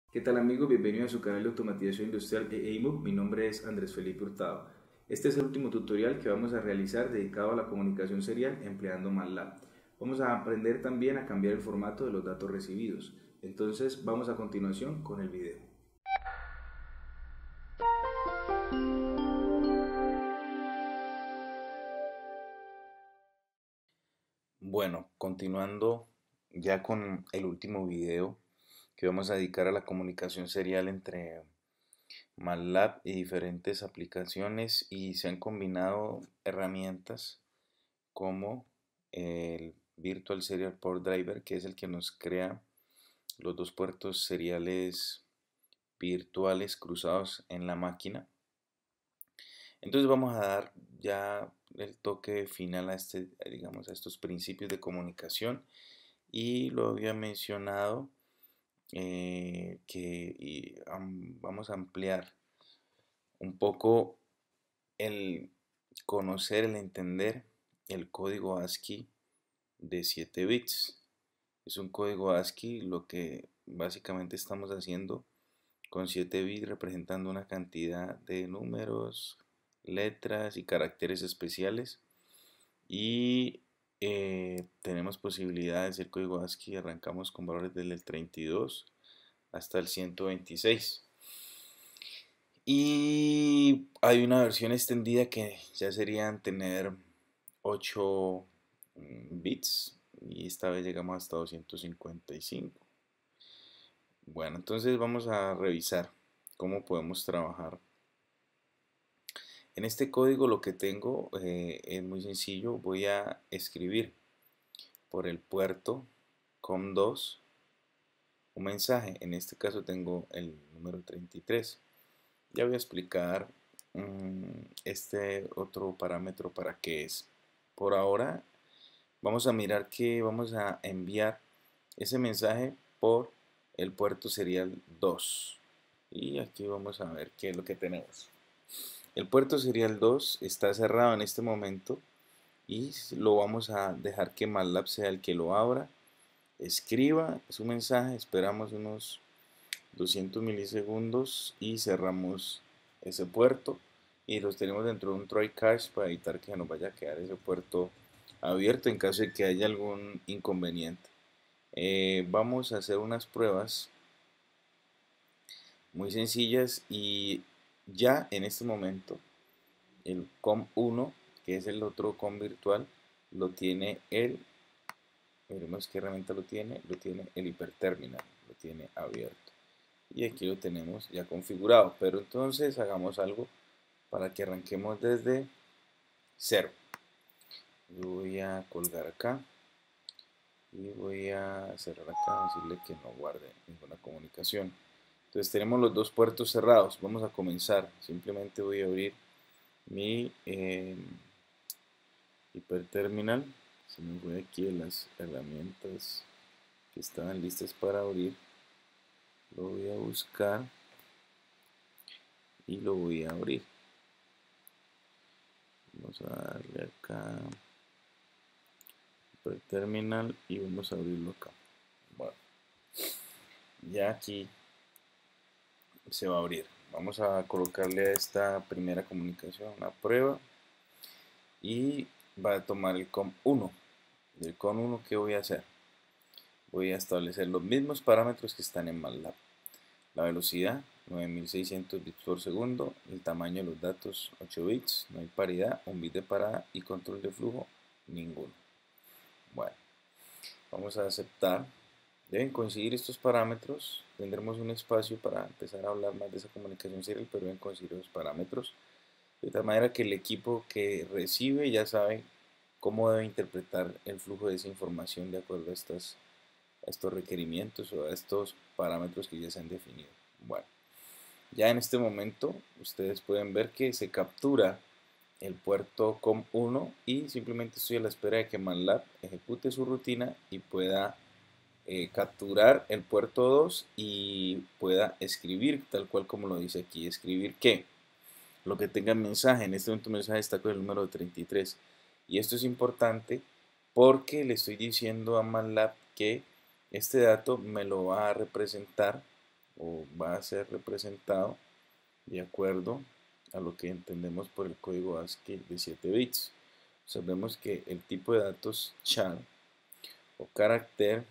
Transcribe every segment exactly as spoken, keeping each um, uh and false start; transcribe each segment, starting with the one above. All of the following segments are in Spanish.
¿Qué tal amigos? Bienvenidos a su canal de automatización industrial de E I M U. Mi nombre es Andrés Felipe Hurtado. Este es el último tutorial que vamos a realizar dedicado a la comunicación serial empleando MATLAB. Vamos a aprender también a cambiar el formato de los datos recibidos. Entonces vamos a continuación con el video. Bueno, continuando ya con el último video que vamos a dedicar a la comunicación serial entre MATLAB y diferentes aplicaciones, y se han combinado herramientas como el Virtual Serial Port Driver, que es el que nos crea los dos puertos seriales virtuales cruzados en la máquina. Entonces vamos a dar ya el toque final a este, digamos, a estos principios de comunicación, y lo había mencionado eh, que y, um, vamos a ampliar un poco el conocer, el entender el código ASCII de siete bits. Es un código ASCII, lo que básicamente estamos haciendo con siete bits, representando una cantidad de números, letras y caracteres especiales. Y eh, tenemos posibilidades. El código ASCII arrancamos con valores desde el treinta y dos hasta el ciento veintiséis. Y hay una versión extendida que ya serían tener ocho bits, y esta vez llegamos hasta doscientos cincuenta y cinco. Bueno, entonces vamos a revisar cómo podemos trabajar. En este código lo que tengo eh, es muy sencillo. Voy a escribir por el puerto com dos un mensaje. En este caso tengo el número treinta y tres. Ya voy a explicar um, este otro parámetro para qué es. Por ahora vamos a mirar que vamos a enviar ese mensaje por el puerto serial dos. Y aquí vamos a ver qué es lo que tenemos. El puerto serial dos está cerrado en este momento, y lo vamos a dejar que MATLAB sea el que lo abra, escriba su mensaje, esperamos unos doscientos milisegundos y cerramos ese puerto, y los tenemos dentro de un try catch para evitar que nos vaya a quedar ese puerto abierto en caso de que haya algún inconveniente. Eh, vamos a hacer unas pruebas muy sencillas, y ya en este momento el com uno, que es el otro com virtual, lo tiene el, veremos qué herramienta lo tiene, lo tiene el hiperterminal, lo tiene abierto. Y aquí lo tenemos ya configurado, pero entonces hagamos algo para que arranquemos desde cero. Yo voy a colgar acá y voy a cerrar acá, decirle que no guarde ninguna comunicación. Entonces tenemos los dos puertos cerrados. Vamos a comenzar. Simplemente voy a abrir mi eh, hiperterminal. Si me voy aquí a las herramientas que estaban listas para abrir, lo voy a buscar y lo voy a abrir. Vamos a darle acá hiperterminal y vamos a abrirlo acá. Bueno, ya aquí se va a abrir. Vamos a colocarle a esta primera comunicación una prueba, y va a tomar el com uno. Del com uno, ¿qué voy a hacer? Voy a establecer los mismos parámetros que están en MATLAB. La velocidad, nueve mil seiscientos bits por segundo. El tamaño de los datos, ocho bits. No hay paridad, un bit de parada, y control de flujo, ninguno. Bueno, vamos a aceptar. Deben coincidir estos parámetros. Tendremos un espacio para empezar a hablar más de esa comunicación serial, pero deben coincidir los parámetros, de tal manera que el equipo que recibe ya sabe cómo debe interpretar el flujo de esa información de acuerdo a, estas, a estos requerimientos o a estos parámetros que ya se han definido. Bueno, ya en este momento ustedes pueden ver que se captura el puerto com uno, y simplemente estoy a la espera de que MATLAB ejecute su rutina y pueda eh, capturar el puerto dos y pueda escribir tal cual como lo dice aquí. ¿Escribir qué? Lo que tenga el mensaje. En este momento el mensaje está con el número treinta y tres, y esto es importante porque le estoy diciendo a MATLAB que este dato me lo va a representar o va a ser representado de acuerdo a lo que entendemos por el código ASCII de siete bits. Sabemos que el tipo de datos char o carácter,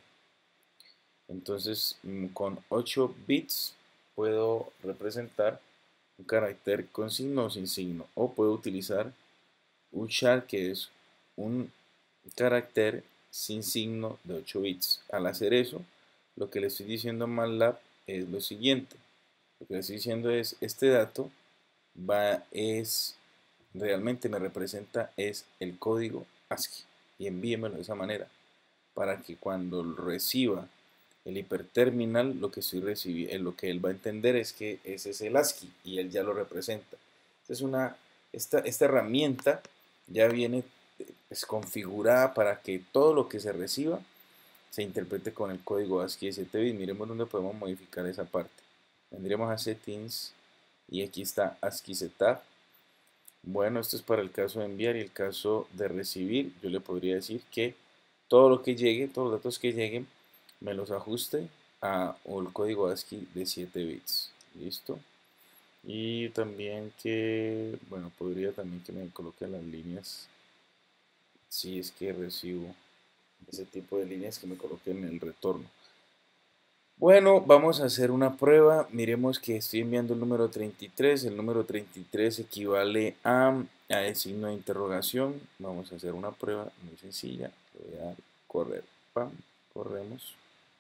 entonces con ocho bits puedo representar un carácter con signo o sin signo, o puedo utilizar un char que es un carácter sin signo de ocho bits. Al hacer eso, lo que le estoy diciendo a MATLAB es lo siguiente. Lo que le estoy diciendo es, este dato va, es, realmente me representa es el código ASCII y envíemelo de esa manera para que cuando reciba el hiperterminal, lo que estoy recibiendo, lo que él va a entender es que ese es el ASCII y él ya lo representa. Esta es una, esta, esta herramienta ya viene pues, configurada para que todo lo que se reciba se interprete con el código ASCII de siete bits. Miremos dónde podemos modificar esa parte. Vendríamos a Settings y aquí está ASCII Setup. Bueno, esto es para el caso de enviar y el caso de recibir. Yo le podría decir que todo lo que llegue, todos los datos que lleguen, me los ajuste a el código ASCII de siete bits. Listo. Y también que, bueno, podría también que me coloque las líneas, si es que recibo ese tipo de líneas, que me coloquen en el retorno. Bueno, vamos a hacer una prueba. Miremos que estoy enviando el número treinta y tres. El número treinta y tres equivale a, a el signo de interrogación. Vamos a hacer una prueba muy sencilla. Le voy a dar correr. Pam, corremos.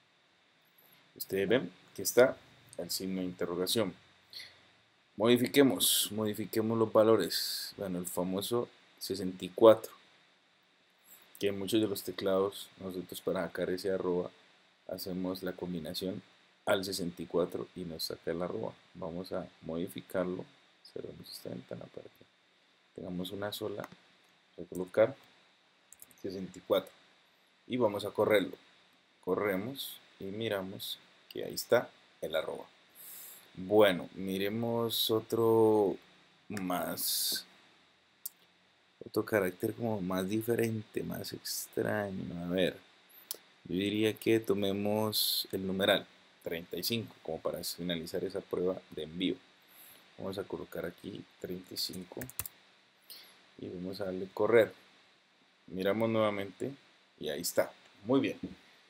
Ustedes ven que está el signo de interrogación. Modifiquemos, modifiquemos los valores. Bueno, el famoso sesenta y cuatro. Que en muchos de los teclados, nosotros para sacar ese arroba, hacemos la combinación al sesenta y cuatro y nos saca el arroba. Vamos a modificarlo. Cerramos esta ventana para que tengamos una sola. Voy a colocar sesenta y cuatro y vamos a correrlo. Corremos y miramos que ahí está el arroba. Bueno, miremos otro más, otro carácter como más diferente, más extraño. A ver, yo diría que tomemos el numeral treinta y cinco como para finalizar esa prueba de envío. Vamos a colocar aquí treinta y cinco y vamos a darle correr. Miramos nuevamente y ahí está. Muy bien.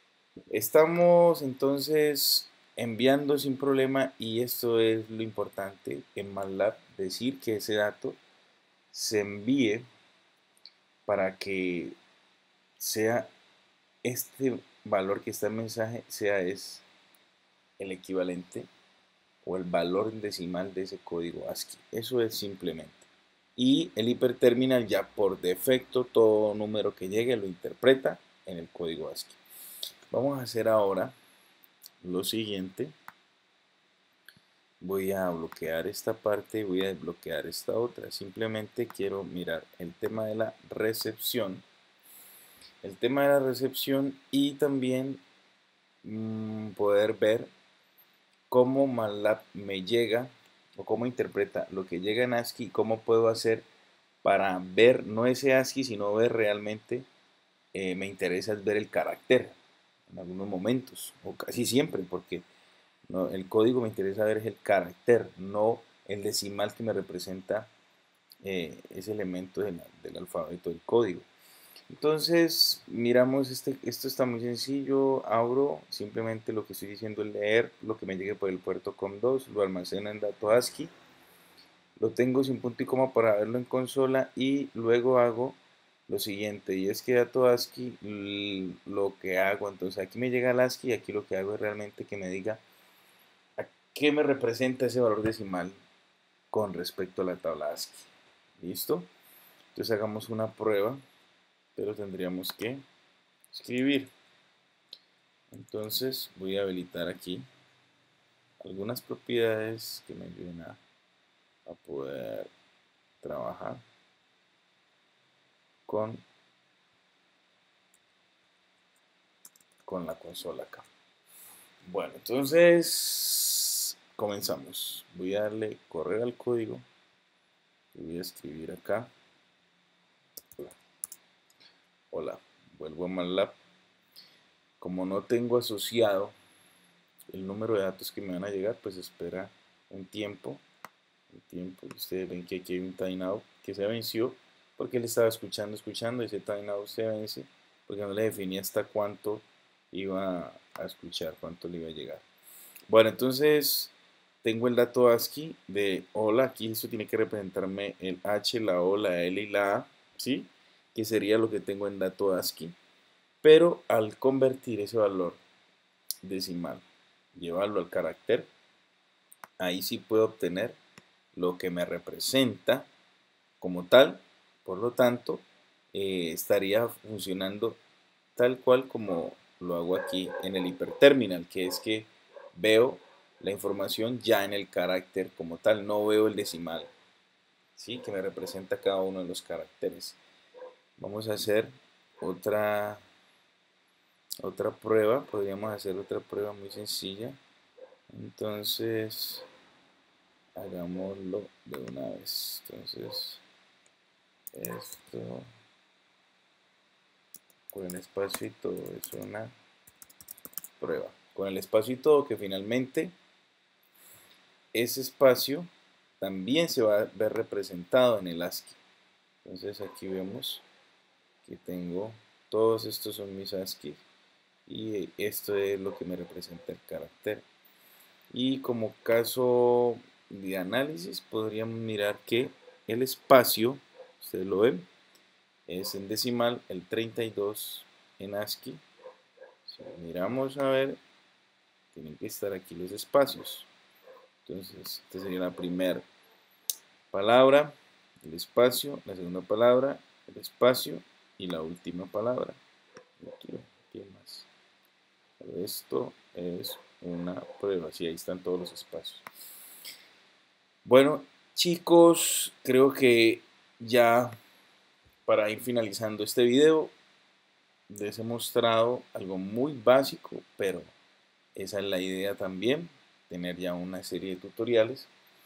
Estamos entonces enviando sin problema y esto es lo importante en MATLAB, decir que ese dato se envíe para que sea este valor que está en mensaje, sea es el equivalente o el valor decimal de ese código ASCII. Eso es simplemente. Y el hiperterminal ya por defecto todo número que llegue lo interpreta en el código ASCII. Vamos a hacer ahora lo siguiente. Voy a bloquear esta parte y voy a desbloquear esta otra. Simplemente quiero mirar el tema de la recepción. El tema de la recepción y también mmm, poder ver cómo MATLAB me llega o cómo interpreta lo que llega en ASCII y cómo puedo hacer para ver no ese ASCII sino ver realmente, eh, me interesa ver el carácter en algunos momentos o casi siempre, porque no, el código me interesa ver es el carácter, no el decimal que me representa eh, ese elemento de la, del alfabeto del código. Entonces, miramos, este, esto está muy sencillo, abro, simplemente lo que estoy diciendo es leer lo que me llegue por el puerto com dos, lo almaceno en dato ASCII, lo tengo sin punto y coma para verlo en consola y luego hago lo siguiente, y es que dato ASCII lo que hago, entonces aquí me llega el ASCII y aquí lo que hago es realmente que me diga a qué me representa ese valor decimal con respecto a la tabla ASCII. ¿Listo? Entonces hagamos una prueba, pero tendríamos que escribir. Entonces voy a habilitar aquí algunas propiedades que me ayuden a, a poder trabajar con, con la consola acá. Bueno, entonces comenzamos. Voy a darle correr al código y voy a escribir acá. Hola. Hola. Vuelvo a MATLAB. Como no tengo asociado el número de datos que me van a llegar, pues espera un tiempo, un tiempo, ustedes ven que aquí hay un timeout que se venció, porque él estaba escuchando, escuchando, ese timeout se vence, porque no le definía hasta cuánto iba a escuchar, cuánto le iba a llegar. Bueno, entonces tengo el dato ASCII de hola, aquí esto tiene que representarme el H, la O, la L y la A, ¿sí? Que sería lo que tengo en dato ASCII, pero al convertir ese valor decimal, llevarlo al carácter, ahí sí puedo obtener lo que me representa como tal, por lo tanto, eh, estaría funcionando tal cual como lo hago aquí en el hiperterminal, que es que veo la información ya en el carácter como tal, no veo el decimal, ¿sí? Que me representa cada uno de los caracteres. Vamos a hacer otra, otra prueba, podríamos hacer otra prueba muy sencilla. Entonces, hagámoslo de una vez. Entonces, esto con el espacio y todo es una prueba. Con el espacio y todo, que finalmente ese espacio también se va a ver representado en el ASCII. Entonces aquí vemos que tengo, todos estos son mis ASCII y esto es lo que me representa el carácter. Y como caso de análisis podríamos mirar que el espacio, ustedes lo ven, es en decimal el treinta y dos en ASCII. Si miramos a ver, tienen que estar aquí los espacios. Entonces, esta sería la primera palabra, el espacio, la segunda palabra, el espacio y la última palabra. Aquí, aquí más. Pero esto es una prueba, sí, ahí están todos los espacios. Bueno, chicos, creo que ya para ir finalizando este video, les he mostrado algo muy básico, pero esa es la idea también, tener ya una serie de tutoriales,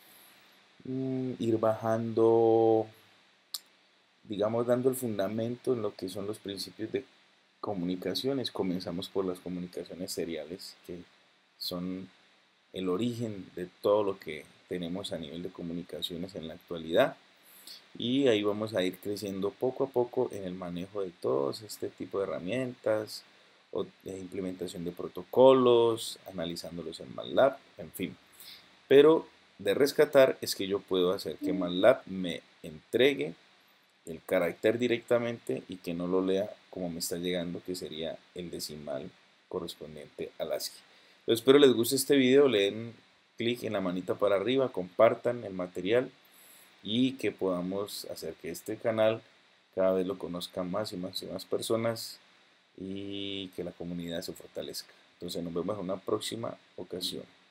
mm, ir bajando, digamos, dando el fundamento en lo que son los principios de comunicaciones. Comenzamos por las comunicaciones seriales, que son el origen de todo lo que tenemos a nivel de comunicaciones en la actualidad. Y ahí vamos a ir creciendo poco a poco en el manejo de todos este tipo de herramientas, o de implementación de protocolos, analizándolos en MATLAB, en fin. Pero de rescatar es que yo puedo hacer que MATLAB me entregue el carácter directamente y que no lo lea como me está llegando, que sería el decimal correspondiente al ASCII. Yo espero les guste este video, le den clic en la manita para arriba, compartan el material y que podamos hacer que este canal cada vez lo conozcan más y más y más personas y que la comunidad se fortalezca. Entonces nos vemos en una próxima ocasión.